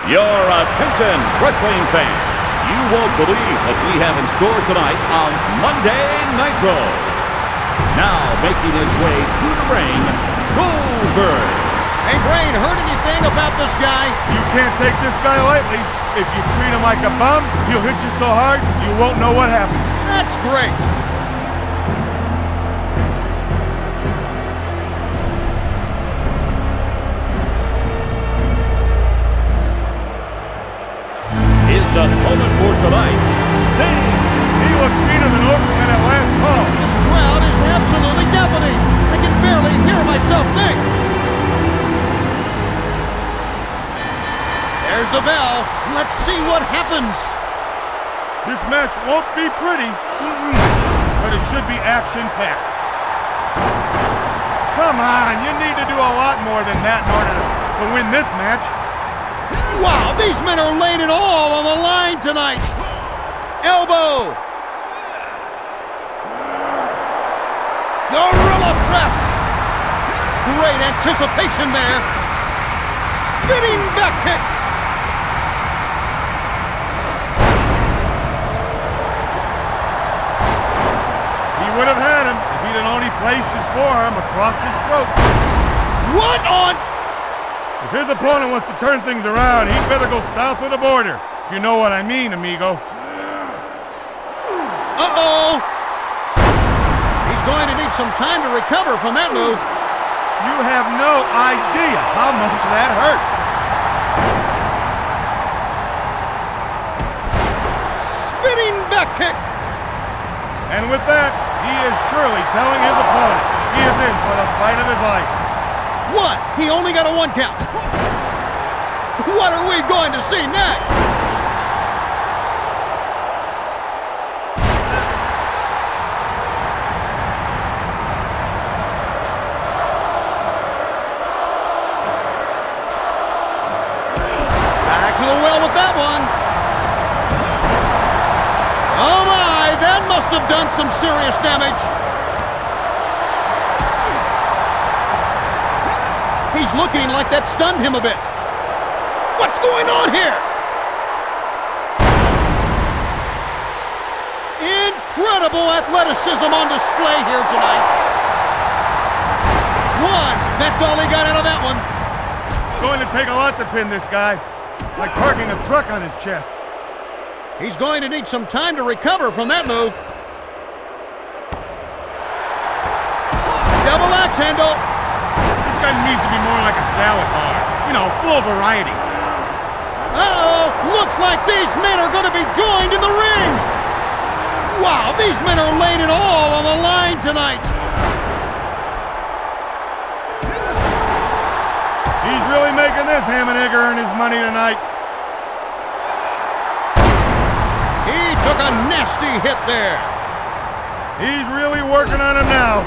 Your attention, wrestling fans. You won't believe what we have in store tonight on Monday Nitro. Now making his way to the ring, Goldberg. Hey, Brain, heard anything about this guy? You can't take this guy lightly. If you treat him like a bum, he'll hit you so hard, you won't know what happened. That's great. His opponent for tonight, Sting. He looks meaner than Overman at last call. This crowd is absolutely deafening. I can barely hear myself think. There's the bell. Let's see what happens. This match won't be pretty, but it should be action-packed. Come on, you need to do a lot more than that in order to win this match. Wow, these men are laying it all on the line tonight. Elbow. Gorilla press. Great anticipation there. Spinning back kick. He would have had him if he'd only placed his forearm across his throat. What on? If his opponent wants to turn things around, he'd better go south of the border. If you know what I mean, amigo. Uh-oh. He's going to need some time to recover from that move. You have no idea how much that hurt. Spinning back kick. And with that, he is surely telling his opponent he is in for the fight of his life. What? He only got a 1 count. What are we going to see next? Back to the well with that one. Oh my, that must have done some serious damage. He's looking like that stunned him a bit. What's going on here? Incredible athleticism on display here tonight. 1. That's all he got out of that one. It's going to take a lot to pin this guy. Like parking a truck on his chest. He's going to need some time to recover from that move. Double axe handle. This guy needs to be more like a salad bar. You know, full of variety. Uh-oh! Looks like these men are going to be joined in the ring! Wow, these men are laying it all on the line tonight! He's really making this ham and egg earn his money tonight. He took a nasty hit there. He's really working on him now.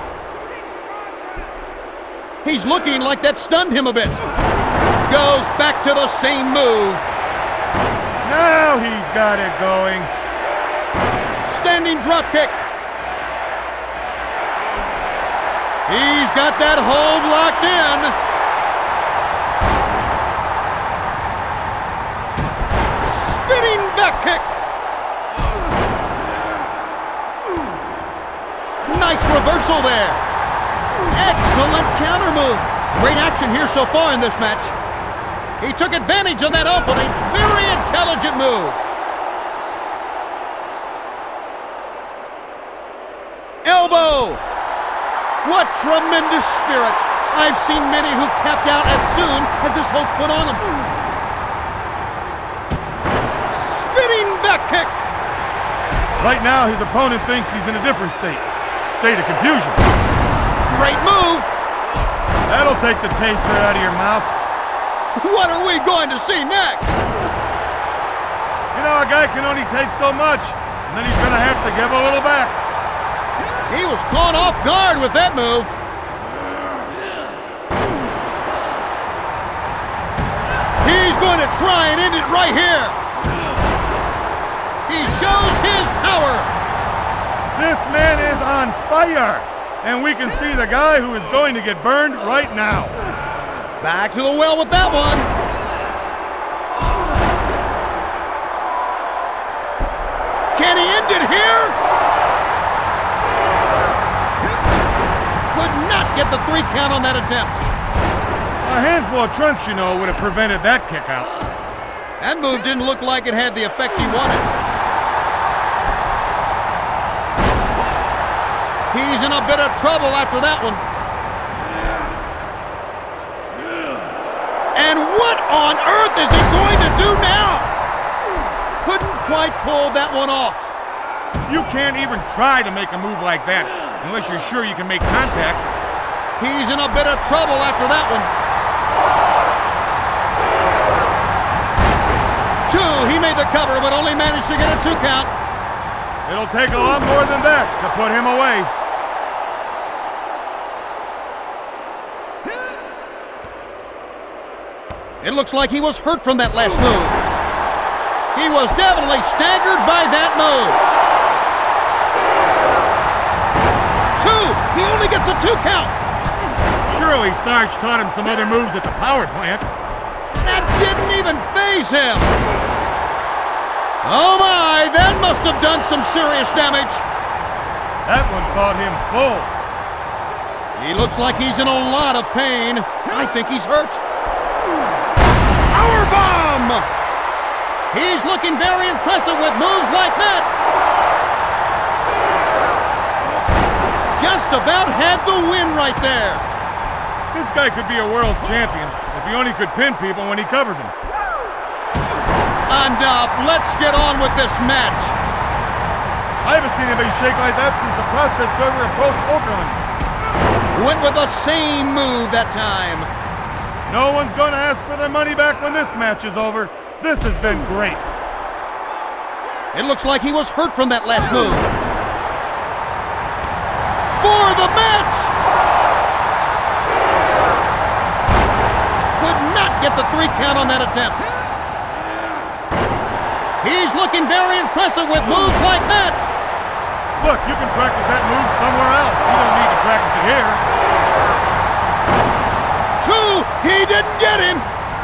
He's looking like that stunned him a bit. Goes back to the same move. Now he's got it going. Standing drop kick. He's got that hold locked in. Spinning back kick. Nice reversal there. Excellent counter move. Great action here so far in this match. He took advantage of that opening. Very intelligent move. Elbow. What tremendous spirit. I've seen many who've tapped out as soon as this hook put on them. Spinning back kick. Right now, his opponent thinks he's in a different state of confusion. Great move. That'll take the taste right out of your mouth. What are we going to see next? You know, a guy can only take so much, and then he's going to have to give a little back. He was caught off guard with that move. He's going to try and end it right here. He shows his power. This man is on fire, and we can see the guy who is going to get burned right now. Back to the well with that one. 3 count on that attempt. A handful of trunks, you know, would have prevented that kick out. That move didn't look like it had the effect he wanted. He's in a bit of trouble after that one. And what on earth is he going to do now? Couldn't quite pull that one off. You can't even try to make a move like that unless you're sure you can make contact. He's in a bit of trouble after that one. 2, he made the cover, but only managed to get a 2 count. It'll take a lot more than that to put him away. It looks like he was hurt from that last move. He was definitely staggered by that move. 2, he only gets a 2 count. Surely Sarge taught him some other moves at the power plant. That didn't even faze him. Oh my, that must have done some serious damage. That one caught him full. He looks like he's in a lot of pain. I think he's hurt. Powerbomb! He's looking very impressive with moves like that. Just about had the win right there. This guy could be a world champion if he only could pin people when he covers them. Enough. Let's get on with this match. I haven't seen anybody shake like that since the process server approached Okerlund. Went with the same move that time. No one's going to ask for their money back when this match is over. This has been great. It looks like he was hurt from that last move. For the match! Could not get the 3 count on that attempt. He's looking very impressive with moves like that. Look, you can practice that move somewhere else. You don't need to practice it here. 2, he didn't get him.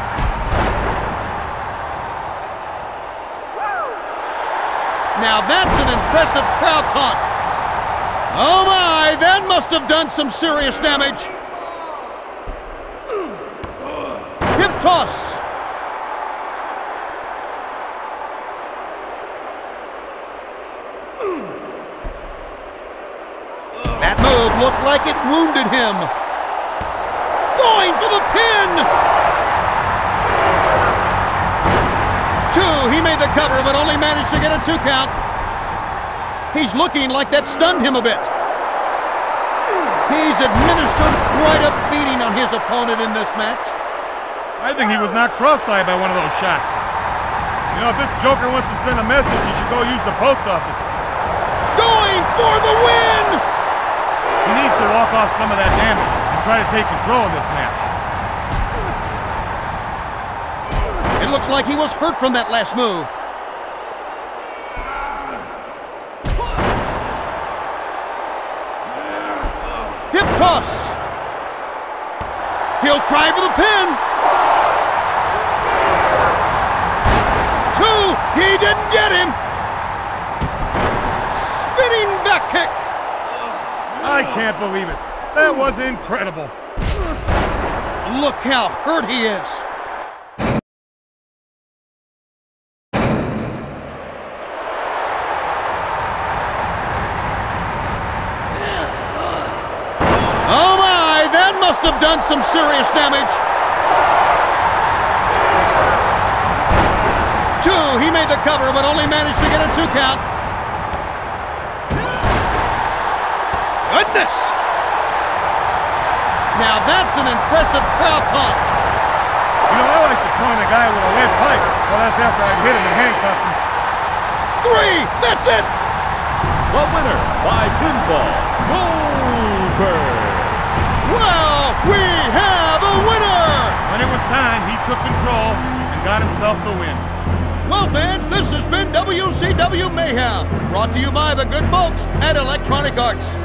Now that's an impressive crowd taunt. Oh my, that must have done some serious damage. Hip toss. That move looked like it wounded him. Going for the pin. 2, he made the cover, but only managed to get a 2 count. He's looking like that stunned him a bit. He's administered quite a beating on his opponent in this match. I think he was knocked cross-eyed by one of those shots. You know, if this Joker wants to send a message, he should go use the post office. Going for the win! He needs to walk off some of that damage and try to take control of this match. It looks like he was hurt from that last move. Hip toss. He'll try for the pin. 2, he didn't get him. Spinning back kick. I can't believe it. That was incredible. Look how hurt he is. Oh my, that must have done some serious damage. 2, he made the cover, but only managed to get a 2 count. Goodness! Now that's an impressive crowd taunt. You know, I like to taunt a guy with a lead pipe. Well, that's after I've hit him and handcuffed him. 3, that's it! The winner by pinfall, Goldberg. Well, we have a winner! When it was time, he took control and got himself the win. Well, fans, this has been WCW Mayhem, brought to you by the good folks at Electronic Arts.